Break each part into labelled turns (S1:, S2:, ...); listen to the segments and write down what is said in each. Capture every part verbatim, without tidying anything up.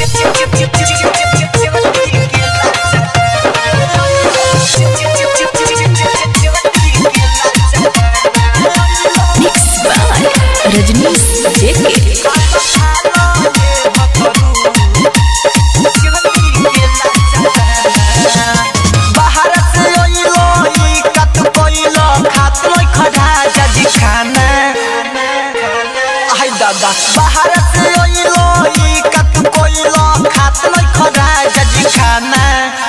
S1: रजनी
S2: बाहर से कत कोइलो खात लो खड़ा जजी खाना आई दादा बाहर से कत कोइलो खात लो खड़ा जजी खाना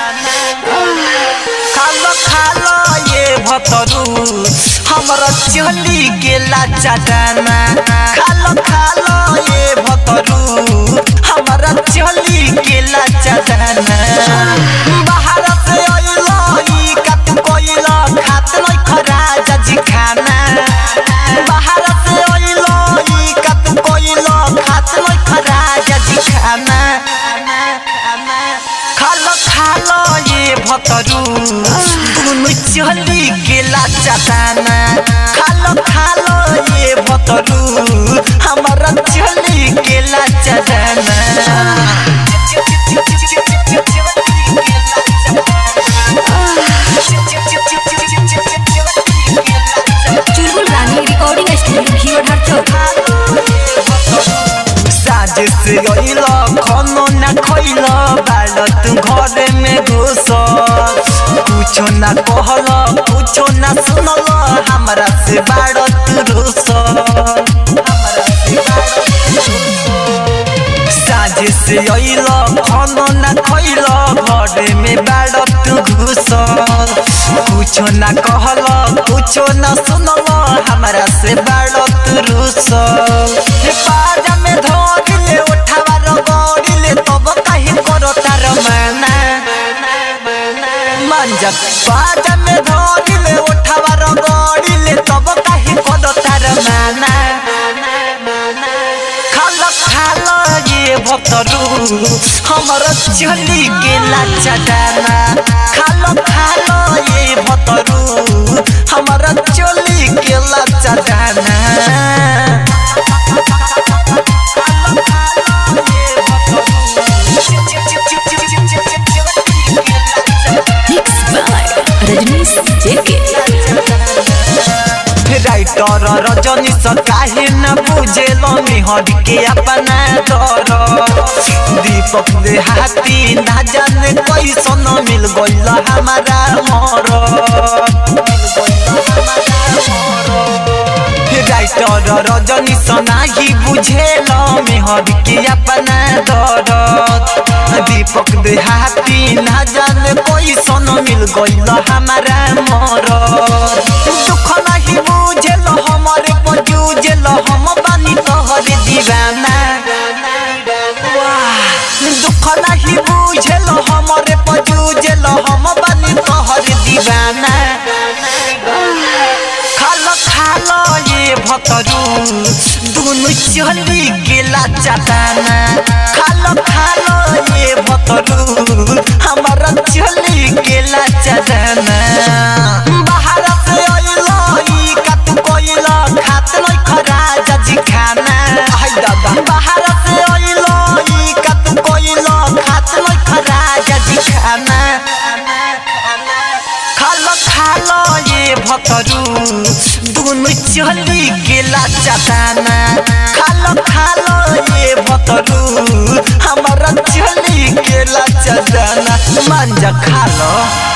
S2: खालो खालो ये भतरू हमरा चली गेला चटाना खालो खालो ये भतरू हमरा चली गेला चटाना बाहर से आइलो ई कत कोइलो खात लो खरा जजी खाना बाहर से आइलो ई कत कोइलो खात लो खरा जजी खाना खालो खालो ये भतरू दुनु चली गेला चटाना खालो खालो ये भतरू हमरा चली गेला चटाना
S1: चुलबुल रानी रिकॉर्डिंग स्टूडियो
S2: साजे से गइलो खानो ना खइलो बालो तू घर में घुस कुछो ना कहलो कुछो ना सुनलो हमरा से बाड़ो तू रुस साजे से आइलो खानो ना खइलो घर में बाड़ो तू घुस कुछो ना कहलो कुछो ना सुनलो हमरा से बाड़ो तू रुस पाजा में धोइले उठावा रगड़िले तब काहे करो तार माना मंजा पाजा में धोइले उठावा रगड़िले तब काहे करो तार माना खालो खालो ये भतरू हमरा चली गेला चटाना खालो खालो ये भतरू हमरा चली गेला चटाना राइटर रजनी काहे न बुझेलो मिहर के अपना दर दीपक देहाती ना जाने कैसन मिल गइल हमारा मोर राइटर रजनी नाही बुझेलो मिहर के अपना दर दीपक देहाती ना जाने कैसन मिल गइल हमारा मोर दुख नहीं बुझेलो हमारे पजूझेलो हम बानी तोहरे दीवाना दुख नहीं बुझेलो हमारे पजूझेलो हम बानी तोहरे दीवाना खालो खालो ये भतरू दुनु चली गेला चटाना खालो खालो ये भतरू हमरा चली गेला चटाना बाहर से आइलो ई कत कोइलो खात लो खरा जजी खाना आई दादा बाहर से आइलो ई कत कोइलो खात लो खरा जजी खाना खालो खालो ये भतरू दुनु चली गेला चटाना खालो खालो ये भतरू हमरा चली गेला चटाना मंजा खालो।